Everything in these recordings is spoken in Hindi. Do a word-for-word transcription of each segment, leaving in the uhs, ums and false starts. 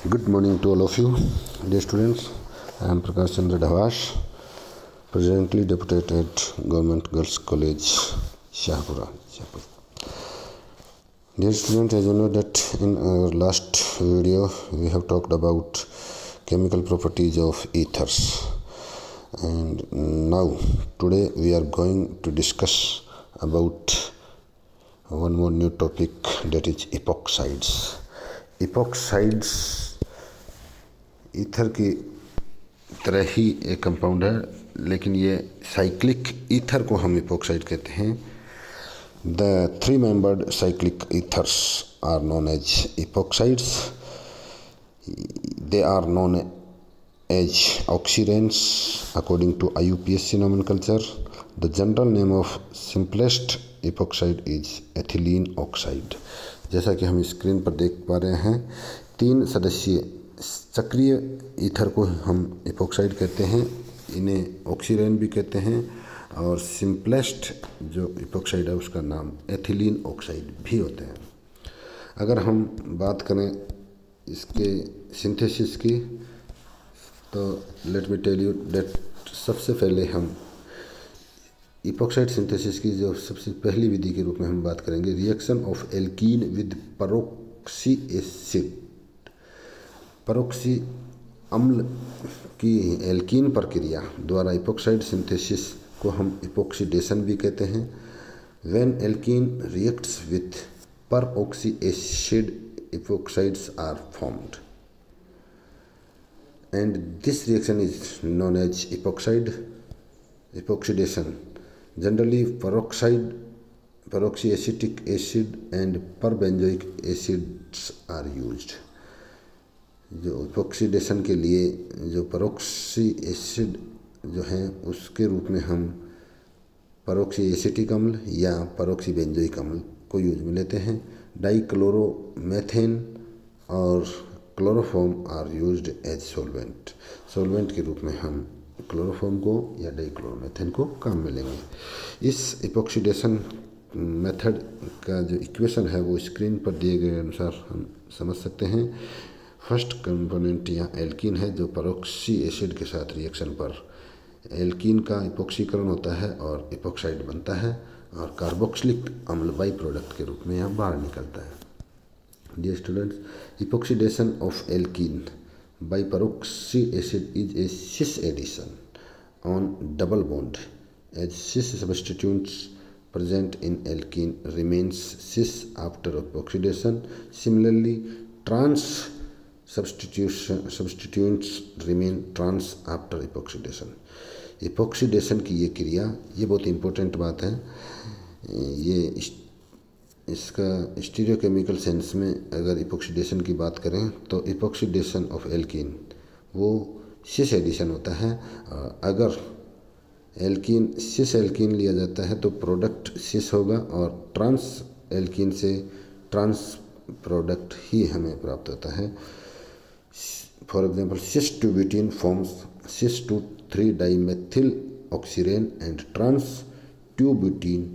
Good morning to all of you, dear students. I am Prakash Chandra Dhavash, presently deputed at Government Girls College, Shahpura. Dear students, as you know that in our last video we have talked about chemical properties of ethers, and now today we are going to discuss about one more new topic, that is epoxides. Epoxides ether की तरह ही एक कंपाउंड है, लेकिन ये साइक्लिक ईथर को हम इपोक्साइड कहते हैं. The three membered cyclic ethers are known as epoxides. They are known as oxidants according to I U P S C nomenclature. The general name of simplest epoxide is ethylene oxide. जैसा कि हम स्क्रीन पर देख पा रहे हैं, तीन सदस्यीय चक्रीय ईथर को हम इपोक्साइड कहते हैं. इन्हें ऑक्सीडेंट भी कहते हैं, और सिंपलेस्ट जो इपोक्साइड है उसका नाम एथिलीन ऑक्साइड भी होते हैं. अगर हम बात करें इसके सिंथेसिस की, तो let me tell you that सबसे पहले हम इपोक्साइड सिंथेसिस की जो सबसे पहली विधि के रूप में हम बात करेंगे, reaction of alkene with peroxy acid. Peroxy अम्ल की एल्कीन प्रक्रिया द्वारा इपोक्साइड सिंथेसिस को हम इपोक्सीडेशन भी कहते हैं. When alkene reacts with peroxy acid, epoxides are formed and this reaction is known as epoxide epoxidation. Generally peroxide peroxyacetic acid and perbenzoic acids are used. जो इपोक्सीडेशन के लिए जो पेरोक्सी एसिड जो है उसके रूप में हम पेरोक्सी एसिटिक अम्ल या पेरोक्सी बेंजोइक अम्ल को यूज में लेते हैं. डाइक्लोरोमेथेन और chloroform are used as solvent. Solvent के रूप में हम क्लोरोफॉर्म को या डाइक्लोरोमेथेन को काम में लेंगे. इस इपोक्सीडेशन मेथड का जो इक्वेशन है वो स्क्रीन पर दिए गए अनुसार हम समझ सकते हैं. फर्स्ट कंपोनेंट यहाँ एल्कीन है, जो पेरोक्सी एसिड के साथ रिएक्शन पर एल्कीन का इपोक्सीकरण होता है और इपोक्साइड बनता है, और कार्बोक्सिलिक अम्ल बाई प्रोडक्ट के रूप में यहाँ बाहर निकलता है. Dear students, epoxidation of alkene by peroxy acid is a cis addition on double bond, as cis substitutes present in alkene remains cis after epoxidation. Similarly, trans substitution substituents remain trans after epoxidation. Epoxidation की ये क्रिया, ये बहुत इम्पोर्टेंट बात है. ये इस, इसका स्टीरियोकेमिकल सेंस में अगर इपोक्सीडेशन की बात करें तो इपोक्सीडेशन ऑफ एल्कीन वो सिस एडिशन होता है. अगर एल्कीन सिस एल्कीन लिया जाता है तो प्रोडक्ट सिस होगा, और ट्रांस एल्कीन से ट्रांस प्रोडक्ट ही हमें प्राप्त होता है. For example, cis two butene forms cis two three dimethyl oxirane and trans two butene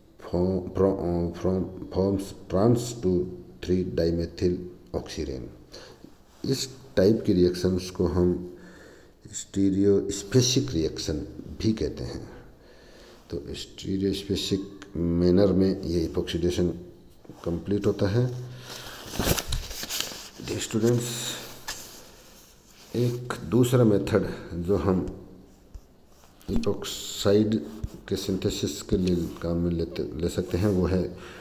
forms trans two three dimethyl oxirane. इस टाइप की रिएक्शंस को हम स्टीरियोस्पेसिक रिएक्शन भी कहते हैं. तो स्टीरियोस्पेसिक मैनर में ये इपोक्सीडेशन कंप्लीट होता है. डियर स्टूडेंट्स, एक दूसरा मेथड जो हम इपोक्साइड के सिंथेसिस के लिए काम में लेते ले सकते हैं वो है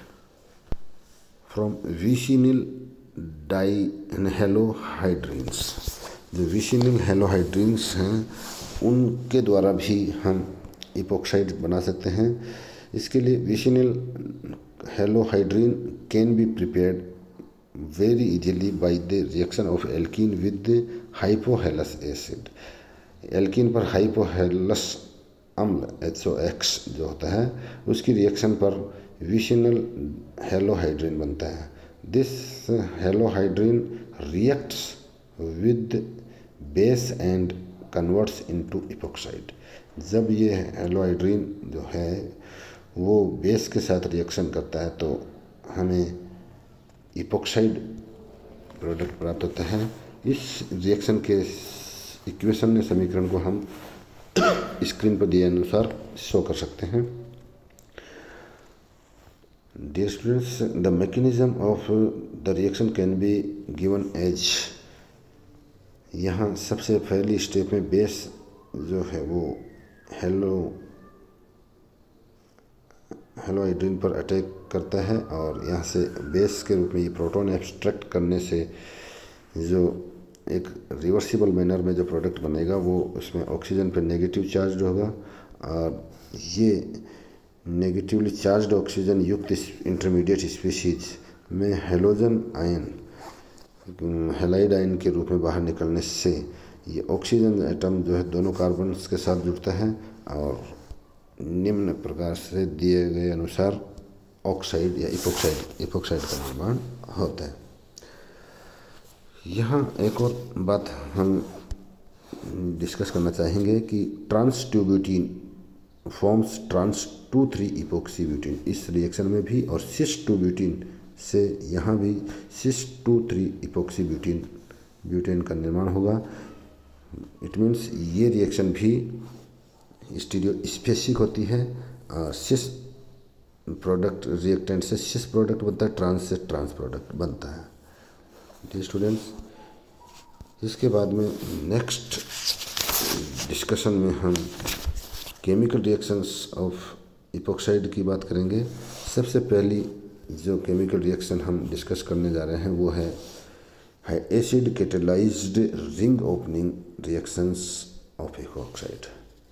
फ्रॉम विसिनिल डाइहेलोहाइड्रिन्स. जो विसिनिल हेलोहाइड्रिन्स हैं उनके द्वारा भी हम इपोक्साइड बना सकते हैं. इसके लिए vicinal halohydrin can be prepared very easily by the reaction of alkene with hypohalous acid. Alkene पर हाइपोहेलस अम्ल एच ओ एक्स जो होता है उसकी रिएक्शन पर विसिनिल हेलोहाइड्रिन बनता है. This halohydrin reacts with base and converts into epoxide. जब ये हेलोहाइड्रिन जो है वो बेस के साथ रिएक्शन करता है तो हमें इपोक्साइड प्रोडक्ट प्राप्त होता है. इस रिएक्शन के इक्वेशन या समीकरण को हम स्क्रीन पर दिए अनुसार शो कर सकते हैं। Dear students, the mechanism of the reaction can be given as, यहाँ सबसे पहली स्टेप में बेस जो है वो हेलो हेलोहाइड्रिन पर अटैक करता है और यहाँ से बेस के रूप में ये प्रोटॉन एब्स्ट्रैक्ट करने से जो एक रिवर्सिबल मैनर में जो प्रोडक्ट बनेगा वो उसमें ऑक्सीजन पर नेगेटिव चार्ज होगा और ये नेगेटिवली चार्ज्ड ऑक्सीजन युक्त इंटरमीडिएट स्पीशीज में हेलोजन आयन हेलाइड आयन के रूप में बाहर निकलने से ये ऑक्सीजन एटम जो है दोनों कार्बन्स के साथ जुड़ता है और निम्न प्रकार से दिए गए अनुसार ऑक्साइड या इपोक्साइड इपोक्साइड का निर्माण होता है। यहाँ एक और बात हम डिस्कस करना चाहेंगे कि trans two butene forms trans two three epoxy butene इस रिएक्शन में भी, और सिस टू ब्यूटीन से यहाँ भी cis two three epoxy butene butane का निर्माण होगा। इट मीन्स ये रिएक्शन भी स्टीरियो स्पेसिक होती है और सिस प्रोडक्ट रिएक्टेंट से सिस प्रोडक्ट बनता है, ट्रांस से ट्रांस प्रोडक्ट बनता है। जी स्टूडेंट्स, इसके बाद में नेक्स्ट डिस्कशन में हम केमिकल रिएक्शंस ऑफ इपोक्साइड की बात करेंगे। सबसे पहली जो केमिकल रिएक्शन हम डिस्कस करने जा रहे हैं वो है acid catalysed ring opening reactions of epoxide.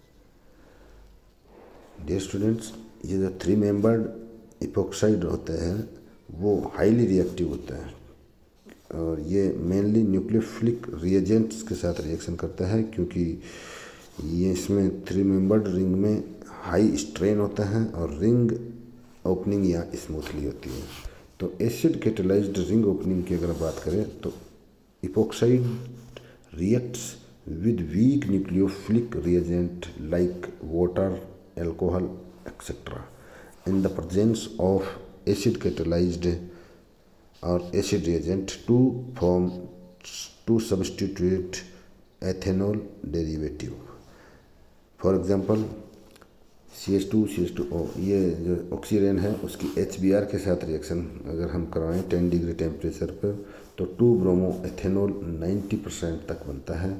Dear students, ये जो थ्री मेंबर्ड इपोक्साइड होते हैं वो हाईली रिएक्टिव होता है और ये मेनली न्यूक्लियोफिलिक रिएजेंट्स के साथ रिएक्शन करता है क्योंकि ये इसमें थ्री मेंबर्ड रिंग में हाई स्ट्रेन होता है और रिंग ओपनिंग या स्मूथली होती है। तो एसिड कैटेलाइज्ड रिंग ओपनिंग की अगर बात करें तो epoxide reacts with weak nucleophilic reagent like water, alcohol etcetera in the presence of acid catalysed और acid reagent to form two substitute ethanol derivative. For example C H two C H two O, ये जो ऑक्सीजन है उसकी एच बी आर के साथ रिएक्शन अगर हम करवाएं टेन डिग्री टेम्परेचर पर तो two bromo ethanol ninety percent तक बनता है।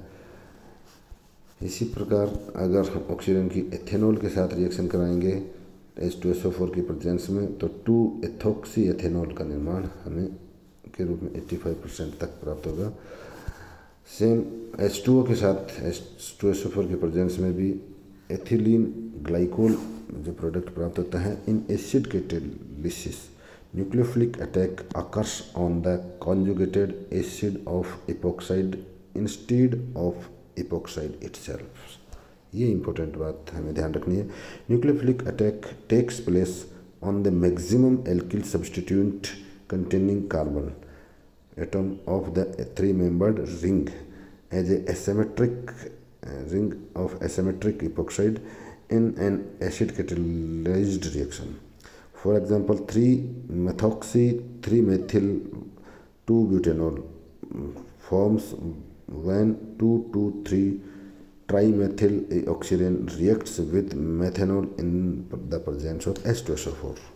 इसी प्रकार अगर हम ऑक्सीजन की एथेनॉल के साथ रिएक्शन कराएंगे H two S O four की प्रेजेंस में तो टू एथोक्सी एथेनॉल का निर्माण हमें के रूप में एट्टी फाइव परसेंट तक प्राप्त होगा। सेम एच टू ओ के साथ H two S O four के प्रेजेंस में भी एथिलीन ग्लाइकोल जो प्रोडक्ट प्राप्त होता है। In acid catalysis nucleophilic attack occurs on the conjugated acid of epoxide instead of epoxide itself. ये इंपॉर्टेंट बात हमें ध्यान रखनी है। Nucleophilic attack takes place on the maximum alkyl substitute containing carbon atom of the three membered ring as a asymmetric ring of asymmetric epoxide in an acid catalyzed reaction. For example, three methoxy three methyl two butanol forms when two two three trimethyl oxygen reacts with methanol in the presence of H two S O four.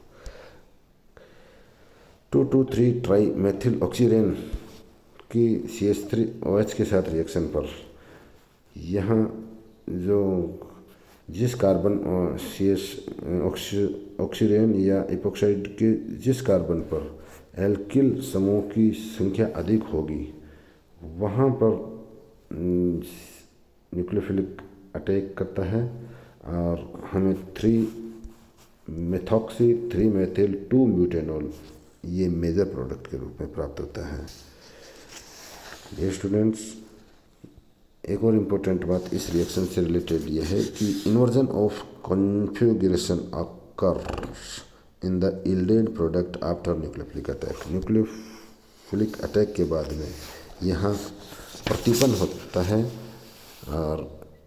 Two two three trimethyl oxygen की C H three O H के साथ रिएक्शन पर यहाँ जो जिस कार्बन सी एच ऑक्सीजन या इपोक्साइड के जिस कार्बन पर एल्किल समूह की संख्या अधिक होगी वहाँ पर न्यूक्लियोफिलिक अटैक करता है और हमें three methoxy three methyl two butanol ये मेजर प्रोडक्ट के रूप में प्राप्त होता है। ये स्टूडेंट्स, एक और इम्पोर्टेंट बात इस रिएक्शन से रिलेटेड ये है कि inversion of configuration occurs in the yielded product after nucleophilic attack. Nucleophilic attack के बाद में यहाँ प्रतिपन होता है और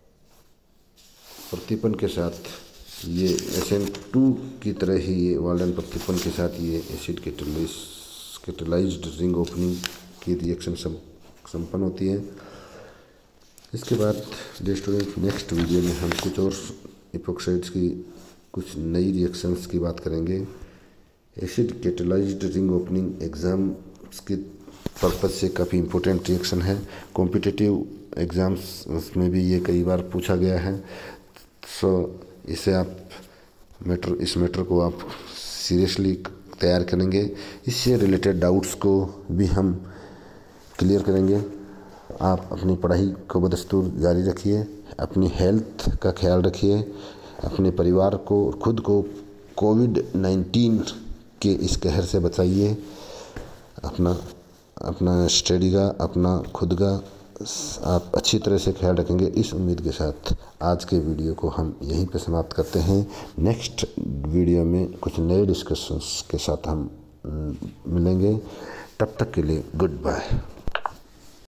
प्रतिपन के साथ ये एस एन टू की तरह ही ये वाल्डन प्रतिपन के साथ ये acid catalyse catalysed ring opening की रिएक्शन सब संपन्न होती है। इसके बाद डियर स्टूडेंट, नेक्स्ट वीडियो में हम कुछ और इपोक्साइड्स की कुछ नई रिएक्शंस की बात करेंगे। Acid catalysed ring opening exam के पर्पज़ से काफ़ी इम्पोर्टेंट रिएक्शन है। कॉम्पिटिटिव एग्ज़ाम्स में भी ये कई बार पूछा गया है। सो इसे आप मैटर इस मैटर को आप सीरियसली तैयार करेंगे। इससे रिलेटेड डाउट्स को भी हम क्लियर करेंगे। आप अपनी पढ़ाई को बदस्तूर जारी रखिए, अपनी हेल्थ का ख्याल रखिए, अपने परिवार को, खुद को कोविड नाइन्टीन के इस कहर से बचाइए। अपना अपना स्टडी का, अपना खुद का आप अच्छी तरह से ख्याल रखेंगे। इस उम्मीद के साथ आज के वीडियो को हम यहीं पे समाप्त करते हैं। नेक्स्ट वीडियो में कुछ नए डिस्कशंस के साथ हम मिलेंगे। तब तक के लिए गुड बाय।